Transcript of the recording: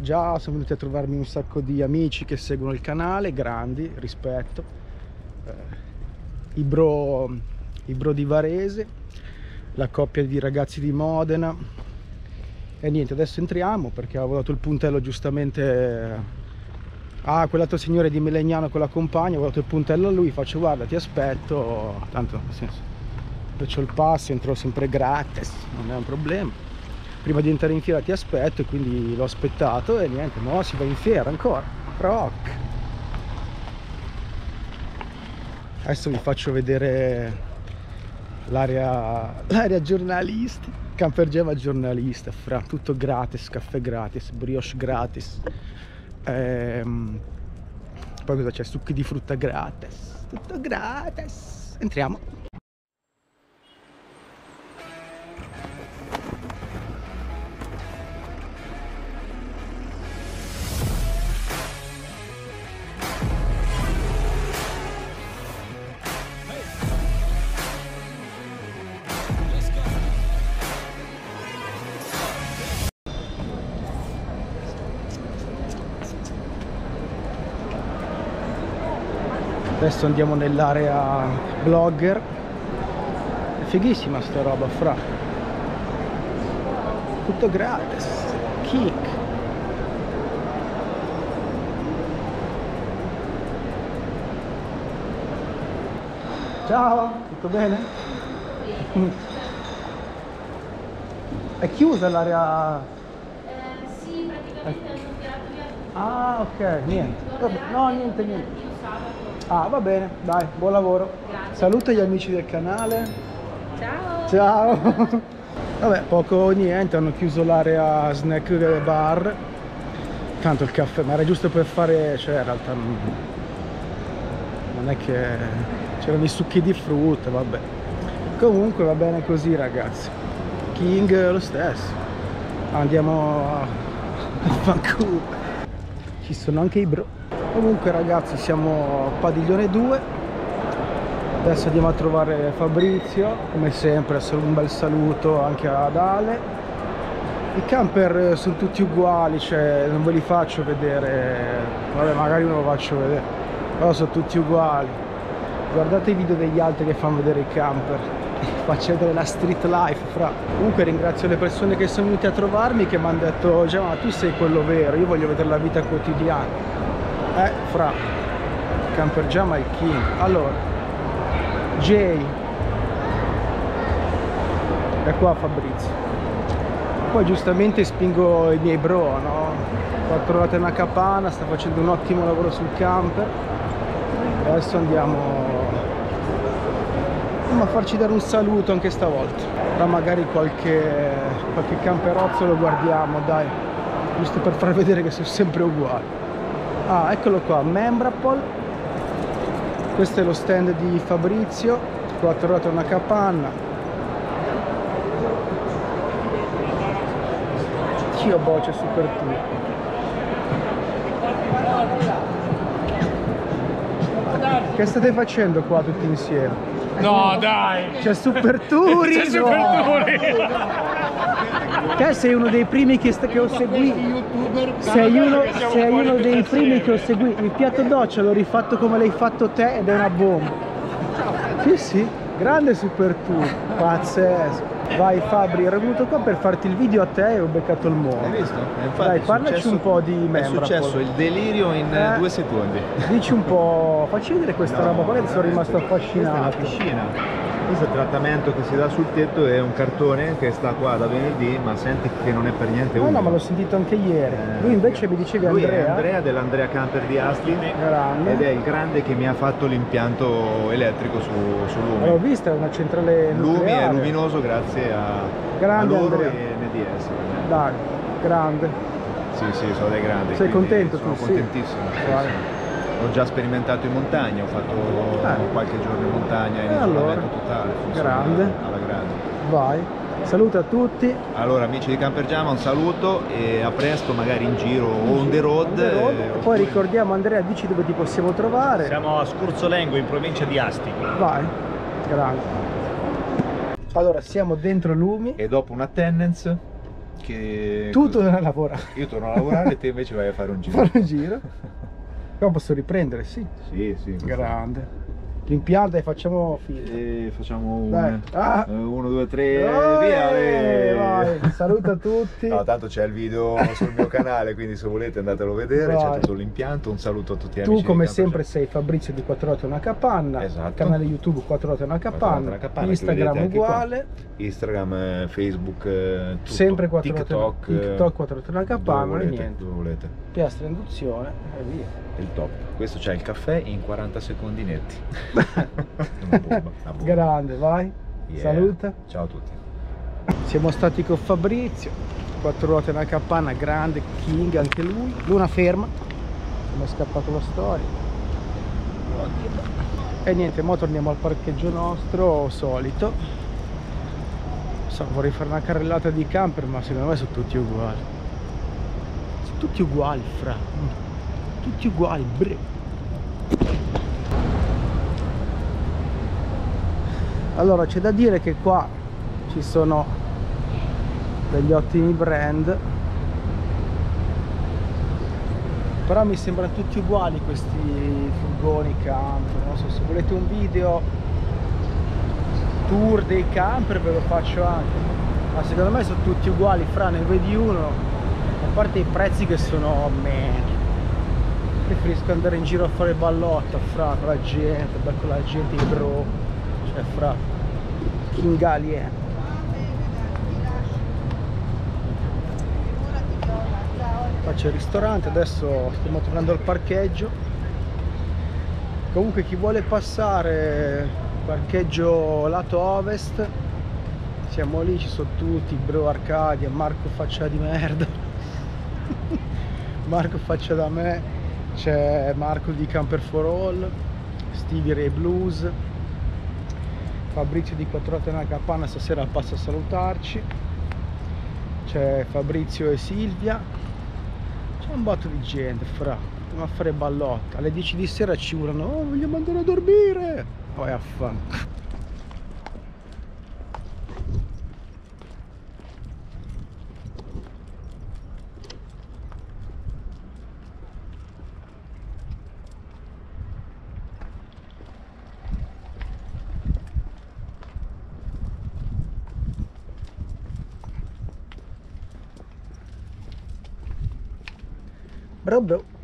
Già sono venuti a trovarmi un sacco di amici che seguono il canale, grandi, rispetto, i bro di Varese, la coppia di ragazzi di Modena. E niente, adesso entriamo perché avevo dato il puntello giustamente a quell'altro signore di Melegnano con la compagna. Ho dato il puntello a lui, faccio guarda ti aspetto, tanto nel senso faccio il passo, entro sempre gratis, non è un problema. Prima di entrare in fiera ti aspetto, e quindi l'ho aspettato e niente, no, si va in fiera ancora. Rock. Adesso vi faccio vedere l'area giornalisti. Camper Gemma giornalista, fra tutto gratis, caffè gratis, brioche gratis. Poi cosa c'è? Succhi di frutta gratis, tutto gratis. Entriamo. Adesso andiamo nell'area blogger. È fighissima sta roba, fra. Tutto gratis. Kick. Ciao, tutto bene? È chiusa l'area? Sì, praticamente hanno tirato via tutto. Ah, ok, niente. Vabbè, no, niente. Ah, va bene, dai, buon lavoro. Grazie. Saluta gli amici del canale. Ciao! Ciao! Vabbè, poco o niente, hanno chiuso l'area snack bar. Tanto il caffè, ma era giusto per fare, cioè in realtà non è che c'erano i succhi di frutta, vabbè. Comunque va bene così, ragazzi. King lo stesso. Andiamo a fanculo. Ci sono anche i bro. Comunque ragazzi, siamo a Padiglione 2. Adesso andiamo a trovare Fabrizio, come sempre. Un bel saluto anche ad Ale. I camper sono tutti uguali, cioè non ve li faccio vedere, vabbè magari non lo faccio vedere, però sono tutti uguali. Guardate i video degli altri che fanno vedere i camper, faccio vedere la street life, fra. Comunque ringrazio le persone che sono venute a trovarmi, che mi hanno detto già ma tu sei quello vero, io voglio vedere la vita quotidiana. Fra, Camper Jam è il king. Allora, Jay, è qua Fabrizio. Poi giustamente spingo i miei bro, no? Ho trovato una capanna, sta facendo un ottimo lavoro sul camper. Adesso andiamo a farci dare un saluto anche stavolta. Ora magari qualche camperozzo lo guardiamo, dai, giusto per far vedere che sono sempre uguali. Ah, eccolo qua, Membrapol. Questo è lo stand di Fabrizio. Qua ho trovato una capanna. Cio boccia super tour. Che state facendo qua tutti insieme? No, dai! C'è Super Turi! C'è Super Turi! Te sei uno dei primi che ho seguito. Sei uno dei primi che ho seguito. Il piatto doccia l'ho rifatto come l'hai fatto te ed è una bomba. Sì, grande Super Tour, pazzesco. Vai Fabri, ero venuto qua per farti il video a te e ho beccato il mondo. Hai visto? Infatti dai, parlaci un po' di Membrapol. È successo il delirio in 2 secondi. Dici un po', facci vedere questa roba qua che sono rimasto affascinato. Questa è una piscina. Questo è il trattamento che si dà sul tetto, è un cartone che sta qua da venerdì, ma senti che non è per niente umido. No, ma l'ho sentito anche ieri. Lui invece mi dicevi lui Andrea. È Andrea dell'Andrea Camper di Asti. Grande. Ed è il grande che mi ha fatto l'impianto elettrico su Lumi. L'ho vista, è una centrale Lumi nucleare. è luminoso grazie a Grande loro Andrea. e NDS. Dai, grande. Sì, sono dei grandi. Sei contento sono tu? Contentissimo. Vai. Sì. Ho già sperimentato in montagna, ho fatto qualche giorno in montagna in allora, isolamento totale. grande. Alla grande. Vai. Saluta a tutti. Allora amici di Camper Jam, un saluto e a presto magari in giro o on the road. Poi ricordiamo Andrea, dici dove ti possiamo trovare. Siamo a Scorzolengo in provincia di Asti. Vai, grande. Allora siamo dentro Lumi. E dopo una attendance Che Tu torni a lavorare. Io torno a lavorare e te invece vai a fare un giro. Fare un giro. Però posso riprendere, sì. Sì, sì. Grande. L'impianto e facciamo filo. E facciamo Dai. Ah. 1, 2, 3, via! Vai. Saluta tutti. No, tanto c'è il video sul mio canale, quindi se volete andatelo a vedere, Vai. c'è tutto l'impianto. Un saluto a tutti gli Tu amici. come di sempre Camper sei Fabrizio di 4 Ruote Una Capanna, Esatto. canale YouTube 4 Ruote Una Capanna, Una Capanna, che Instagram vedete anche qua. uguale, Instagram, Facebook, tutto. sempre 4 TikTok, TikTok 4 Ruote Una Capanna dove e volete, niente. dove volete. Piastra induzione e via. Il top. Questo c'è il caffè in 40 secondi netti. Una bomba. Grande, vai. Yeah. Saluta. Ciao a tutti. Siamo stati con Fabrizio, 4 Ruote Una Capanna, grande king anche lui, luna ferma, mi è scappato la storia. E niente, mo torniamo al parcheggio nostro solito. So, vorrei fare una carrellata di camper, ma secondo me sono tutti uguali. Sono tutti uguali, fra. Tutti uguali, bre. Allora, c'è da dire che qua ci sono degli ottimi brand, però mi sembrano tutti uguali questi furgoni camper. Non so, se volete un video tour dei camper ve lo faccio anche, ma secondo me sono tutti uguali, fra, ne vedi uno, a parte i prezzi che sono meno. Preferisco andare in giro a fare ballotta, fra, con la gente, con la gente i bro, cioè fra King Alien. Qua c'è il ristorante, adesso stiamo tornando al parcheggio. Comunque chi vuole passare parcheggio lato ovest, siamo lì, ci sono tutti, bro Arcadia, Marco faccia di merda. Marco faccia da me, c'è Marco di Camper for All, Stevie Ray Blues, Fabrizio di 4 Ruote Una Capanna stasera passa a salutarci, c'è Fabrizio e Silvia, c'è un botto di gente, fra, andiamo a fare ballotta, alle 10 di sera ci urlano, oh vogliamo andare a dormire, poi affanculo. Bro bro.